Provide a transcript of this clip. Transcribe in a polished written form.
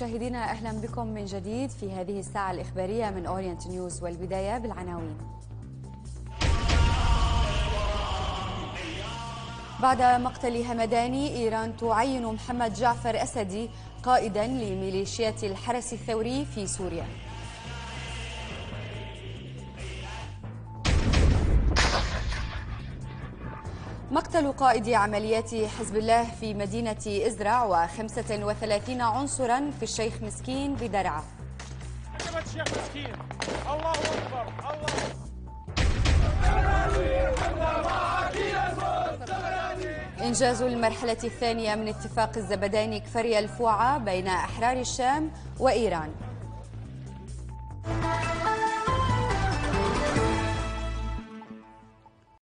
مشاهدينا أهلا بكم من جديد في هذه الساعة الإخبارية من أورينت نيوز، والبداية بالعناوين. بعد مقتل همداني، إيران تعين محمد جعفر أسدي قائدا لميليشيات الحرس الثوري في سوريا. مقتل قائد عمليات حزب الله في مدينة إزرع و35 عنصرا في الشيخ مسكين بدرعا. الشيخ مسكين، الله أكبر الله. إنجاز المرحلة الثانية من اتفاق الزبدين كفريا الفوعة بين أحرار الشام وإيران.